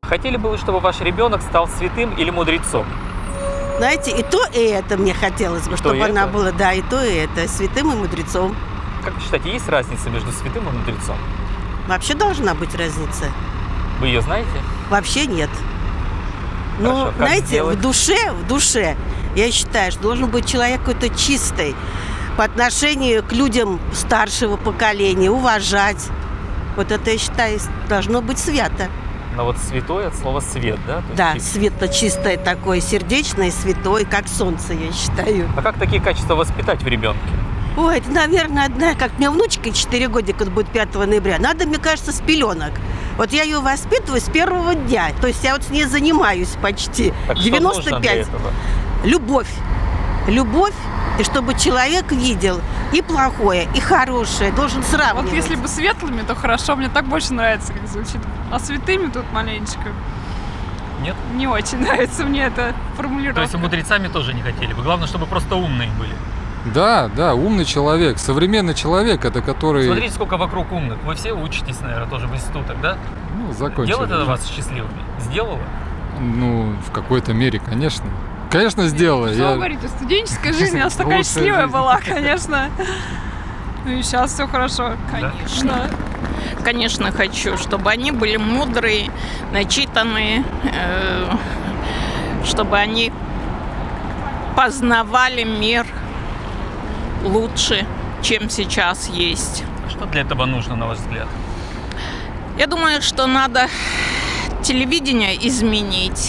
Хотели бы вы, чтобы ваш ребенок стал святым или мудрецом? Знаете, и то, и это мне хотелось бы, чтобы она была, да, и то, и это, святым и мудрецом. Как вы считаете, есть разница между святым и мудрецом? Вообще должна быть разница. Вы ее знаете? Вообще нет. Но, знаете, в душе, я считаю, что должен быть человек какой-то чистый по отношению к людям старшего поколения, уважать. Вот это, я считаю, должно быть свято. Но вот святой от слова свет, да? Да, светло-чистое такое, сердечное, святой, как солнце, я считаю. А как такие качества воспитать в ребенке? Ой, это, наверное, одна, как у меня внучка 4 годика, будет 5 ноября. Надо, мне кажется, с пеленок. Вот я ее воспитываю с первого дня. То есть я вот с ней занимаюсь почти. Так 95. Любовь. Любовь, и чтобы человек видел и плохое, и хорошее, должен сравнивать. Вот если бы светлыми, то хорошо, мне так больше нравится, как звучит. А святыми тут маленечко. Нет? Не очень нравится мне эта формулировка. То есть и мудрецами тоже не хотели бы? Главное, чтобы просто умные были. Да, умный человек, современный человек, это который... Смотрите, сколько вокруг умных. Вы все учитесь, наверное, тоже в институтах, да? Ну, закончили. Делает это вас счастливыми? Сделало? Ну, в какой-то мере, конечно. Конечно, сделала. Что вы говорите, студенческая жизнь, она такая счастливая была, конечно. Ну и сейчас все хорошо. Конечно. Конечно, хочу, чтобы они были мудрые, начитанные, чтобы они познавали мир лучше, чем сейчас есть. Что для этого нужно, на ваш взгляд? Я думаю, что надо телевидение изменить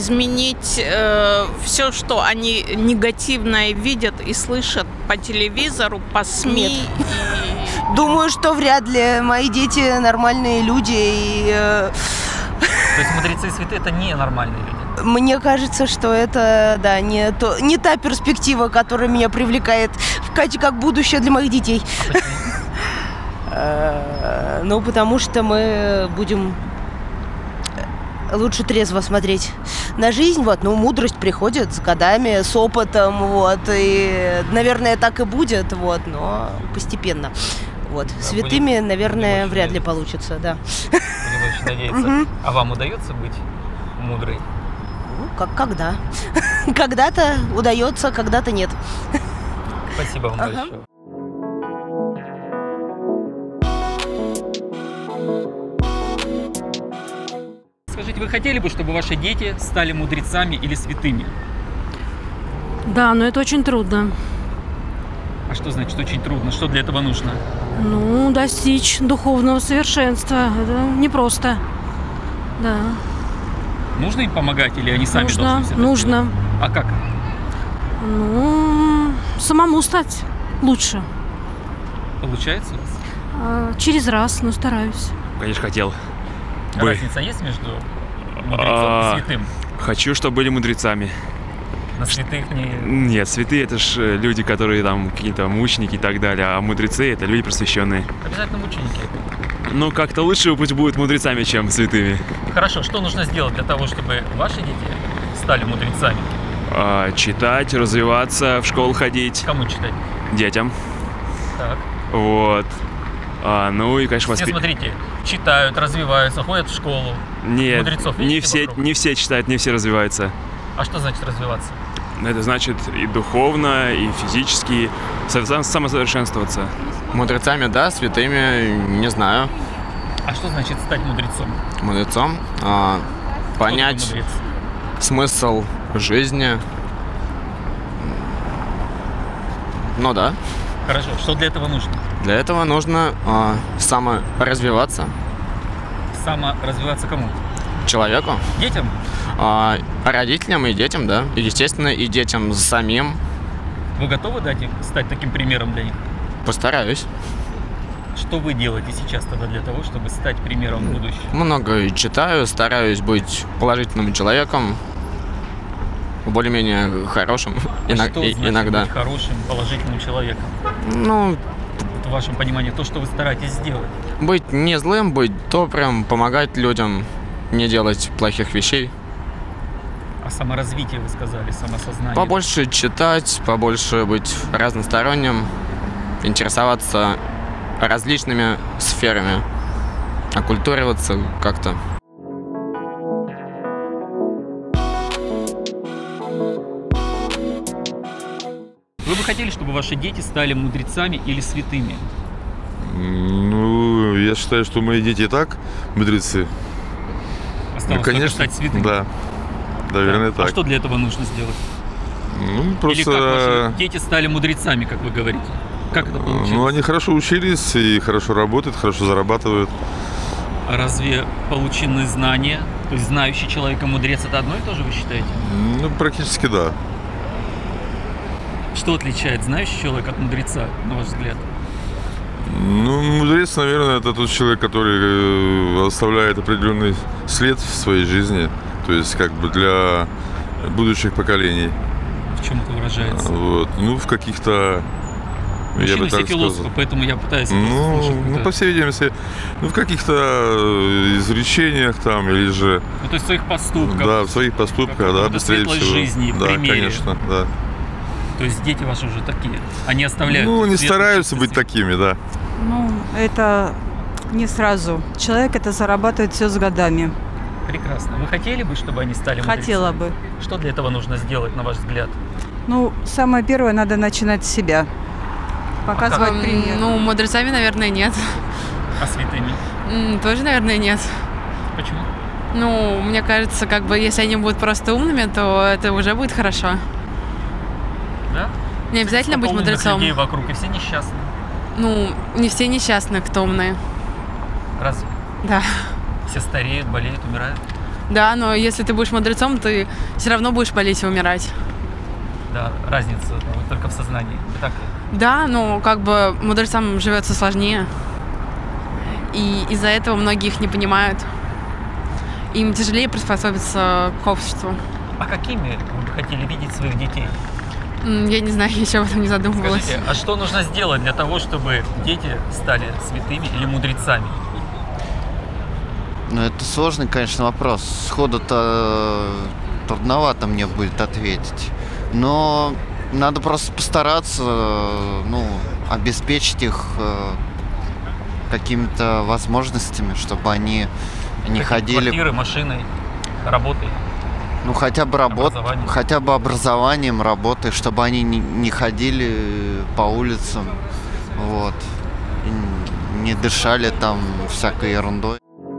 все, что они негативное видят и слышат по телевизору, по СМИ. Нет. Думаю, что вряд ли. Мои дети нормальные люди. То есть мудрецы и святые – это не нормальные люди? Мне кажется, что это, да, не та перспектива, которая меня привлекает в Кате как будущее для моих детей. А почему? Ну, потому что мы будем лучше трезво смотреть на жизнь, вот, ну, мудрость приходит с годами, с опытом, вот, и, наверное, так и будет, вот, но постепенно, вот. Да, святыми, наверное, вряд ли получится, да. Будем очень надеяться. А вам удается быть мудрой? Ну, когда. Когда-то удается, когда-то нет. Спасибо вам большое. Скажите, вы хотели бы, чтобы ваши дети стали мудрецами или святыми? Да, но это очень трудно. А что значит очень трудно? Что для этого нужно? Ну, достичь духовного совершенства. Это непросто. Да. Нужно им помогать или они сами должны все это нужно. сделать? А как? Ну, самому стать лучше. Получается у вас? Через раз, но стараюсь. Конечно, хотел. Разница есть между мудрецом и святым? Хочу, чтобы были мудрецами. На святых не... Нет, святые это ж люди, которые там какие-то мученики и так далее, а мудрецы это люди просвещенные. Обязательно мученики. Ну, как-то лучше пусть будут мудрецами, чем святыми. Хорошо, что нужно сделать для того, чтобы ваши дети стали мудрецами? Читать, развиваться, в школу ходить. Кому читать? Детям. Так. Вот. Ну и, конечно, все, смотрите, читают, развиваются, ходят в школу. Нет, мудрецов не все читают, не все развиваются. А что значит развиваться? Это значит и духовно, и физически, самосовершенствоваться. Мудрецами, да, святыми, не знаю. А что значит стать мудрецом? Мудрецом? Понять смысл жизни. Ну да. Хорошо, что для этого нужно? Для этого нужно саморазвиваться. Саморазвиваться кому? Человеку. Детям? Родителям и детям, да. И, естественно, и детям самим. Вы готовы стать таким примером для них? Постараюсь. Что вы делаете сейчас тогда для того, чтобы стать примером в будущем? Много читаю, стараюсь быть положительным человеком, более-менее хорошим что значит иногда. Быть хорошим, положительным человеком? Ну, в вашем понимании, то, что вы стараетесь сделать. Быть не злым, быть добрым, помогать людям, не делать плохих вещей. А саморазвитие, вы сказали, самосознание? Побольше читать, побольше быть разносторонним, интересоваться различными сферами, оккультуриваться как-то. хотели, чтобы ваши дети стали мудрецами или святыми? Ну, я считаю, что мои дети и так мудрецы. Осталось ну, конечно, стать святыми? Да, наверное, да. так. А что для этого нужно сделать? Ну, просто... Или как ваши дети стали мудрецами, как вы говорите? Как это получилось? Ну, они хорошо учились и хорошо работают, хорошо зарабатывают. А разве полученные знания, то есть знающий человек и мудрец, это одно и то же, вы считаете? Ну, практически да. Что отличает знающий человек от мудреца, на ваш взгляд? Ну, мудрец, наверное, это тот человек, который оставляет определенный след в своей жизни, то есть как бы для будущих поколений. В чем это выражается? Вот. Ну, в каких-то... Мужчины все философы, поэтому я пытаюсь слушать. Ну, по всей видимости, ну, в каких-то изречениях там, или же... Ну, то есть в своих поступках. Да, в своих поступках, да, быстрее всего. Жизни, да, примере. Конечно, да. То есть дети ваши уже такие, они оставляют... Ну, не стараются быть такими, да. Ну, это не сразу. Человек это зарабатывает все с годами. Прекрасно. Вы хотели бы, чтобы они стали мудрецами? Хотела бы. Что для этого нужно сделать, на ваш взгляд? Ну, самое первое, надо начинать с себя. Показывать пример. Ну, мудрецами, наверное, нет. А святыми? Тоже, наверное, нет. Почему? Ну, мне кажется, как бы, если они будут просто умными, то это уже будет хорошо. Да? Не обязательно быть мудрецом. Людей вокруг, и все несчастны. Ну, не все несчастны, кто умные. Разве? Да. Все стареют, болеют, умирают? Да, но если ты будешь мудрецом, ты все равно будешь болеть и умирать. Да, разница только в сознании. Так ли? Да, ну, как бы мудрецам живется сложнее. И из-за этого многие их не понимают. Им тяжелее приспособиться к обществу. А какими вы бы хотели видеть своих детей? Я не знаю, я еще об этом не задумывалась. Скажите, а что нужно сделать для того, чтобы дети стали святыми или мудрецами? Ну, это сложный, конечно, вопрос. Сходу-то трудновато мне будет ответить. Но надо просто постараться, ну, обеспечить их какими-то возможностями, чтобы они не ходили... Квартиры, машиной, работой? Ну, хотя бы образованием, работой, чтобы они не ходили по улицам, вот, и не дышали там всякой ерундой.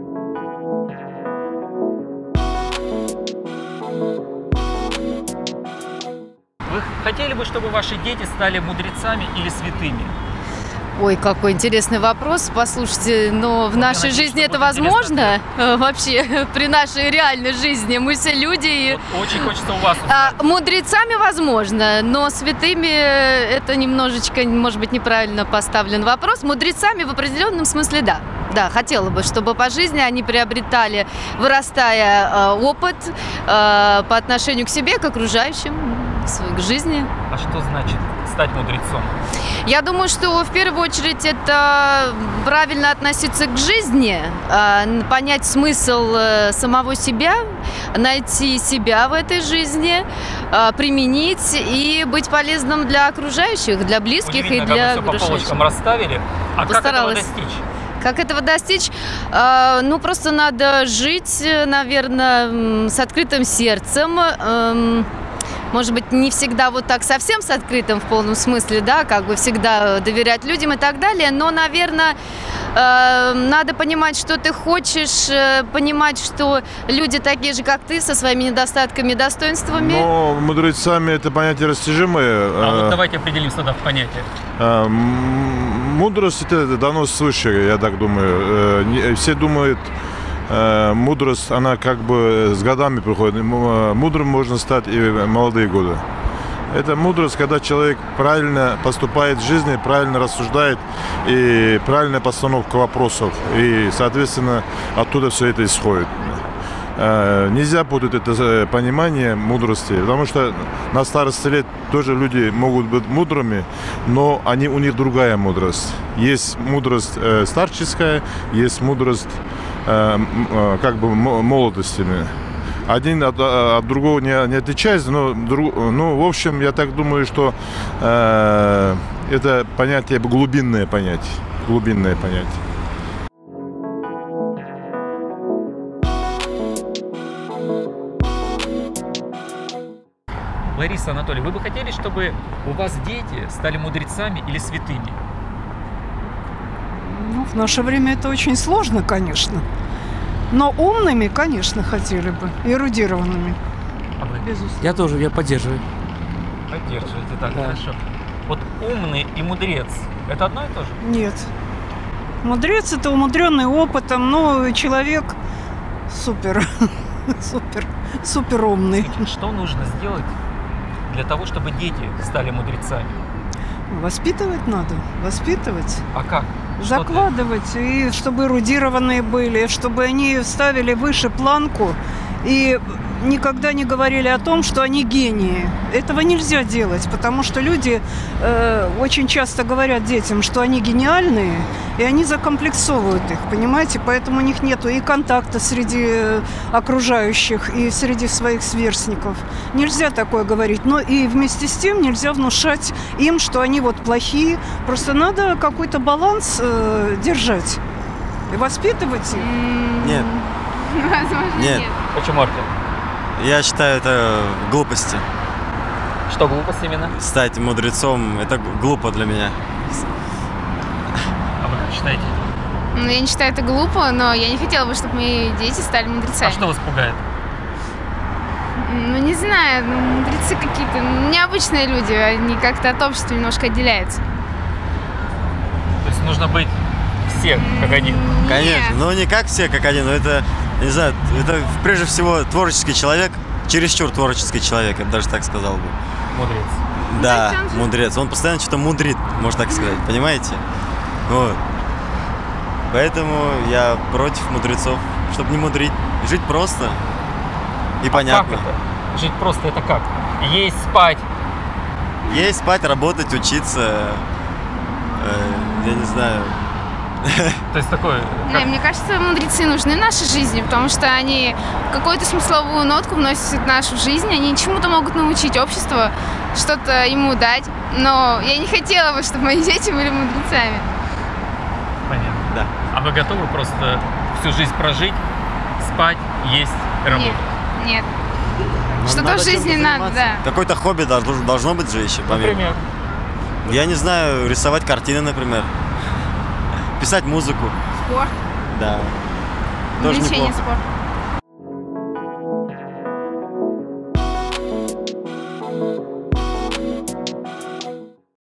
Вы хотели бы, чтобы ваши дети стали мудрецами или святыми? Ой, какой интересный вопрос. Послушайте, но в нашей жизни это возможно? Вообще, при нашей реальной жизни мы все люди. Очень хочется у вас. Мудрецами возможно, но святыми это немножечко, может быть, неправильно поставлен вопрос. Мудрецами в определенном смысле да. Да, хотела бы, чтобы по жизни они приобретали, вырастая, опыт по отношению к себе, к окружающим, к жизни. А что значит стать мудрецом? Я думаю, что в первую очередь это правильно относиться к жизни, понять смысл самого себя, найти себя в этой жизни, применить и быть полезным для окружающих, для близких и для окружающих. По полочкам расставили. А постаралась. Как этого достичь? Как этого достичь? Ну, просто надо жить, наверное, с открытым сердцем. Может быть, не всегда вот так совсем с открытым в полном смысле, да, как бы всегда доверять людям и так далее, но, наверное, надо понимать, что ты хочешь, понимать, что люди такие же, как ты, со своими недостатками и достоинствами. Но мудрецами это понятие растяжимое. Вот давайте определимся тогда в понятиях. Мудрость это дано свыше, я так думаю. Все думают, мудрость, она как бы с годами приходит. Мудрым можно стать и в молодые годы. Это мудрость, когда человек правильно поступает в жизни, правильно рассуждает и правильная постановка вопросов. И, соответственно, оттуда все это исходит. Нельзя путать это понимание мудрости, потому что на старости лет тоже люди могут быть мудрыми, но у них другая мудрость. Есть мудрость старческая, есть мудрость как бы молодостями. Один от другого не отличается, но в общем, я так думаю, что это понятие глубинное понятие. Глубинное понятие. Лариса вас, Анатолий, вы бы хотели, чтобы у вас дети стали мудрецами или святыми? Ну, в наше время это очень сложно, конечно. Но умными, конечно, хотели бы. Эрудированными. А вы? Безусловно. Я тоже, я поддерживаю. Поддерживаете, так, хорошо. Вот умный и мудрец – это одно и то же? Нет. Мудрец – это умудренный опытом, но человек супер, супер умный. Что нужно сделать для того, чтобы дети стали мудрецами? Воспитывать надо, воспитывать. А как? Закладывать, и чтобы эрудированные были, чтобы они ставили выше планку и никогда не говорили о том, что они гении. Этого нельзя делать, потому что люди очень часто говорят детям, что они гениальные, и они закомплексовывают их, понимаете? Поэтому у них нету и контакта среди окружающих, и среди своих сверстников. Нельзя такое говорить. Но и вместе с тем нельзя внушать им, что они вот плохие. Просто надо какой-то баланс держать и воспитывать их. Нет. Возможно, Нет. Почему, Артем? Я считаю, это глупости. Что глупость именно? Стать мудрецом – это глупо для меня. А вы как считаете? Ну, я не считаю это глупо, но я не хотела бы, чтобы мои дети стали мудрецами. А что вас пугает? Ну, не знаю, мудрецы какие-то необычные люди, они как-то от общества немножко отделяются. То есть нужно быть все, как один? Конечно, но не как все, как один, но это, не знаю, это прежде всего творческий человек, чересчур творческий человек, я бы даже так сказал бы. Мудрец. Да, мудрец. Он постоянно что-то мудрит, можно так сказать, понимаете? Вот. Поэтому я против мудрецов, чтобы не мудрить. Жить просто и понятно. Как это? Жить просто это как? Есть, спать. Есть, спать, работать, учиться. Я не знаю. То есть такое... Не, мне кажется, мудрецы нужны в нашей жизни, потому что они какую-то смысловую нотку вносят в нашу жизнь, они чему-то могут научить общество, что-то ему дать. Но я не хотела бы, чтобы мои дети были мудрецами. Понятно. Да. А вы готовы просто всю жизнь прожить, спать, есть, работать? Нет. Что-то в жизни надо, да. Какое-то хобби должно быть же еще, помимо. Например? Я не знаю, рисовать картины, например. Писать музыку. Спорт. Да. Тоже Увлечение неплохо. спортом.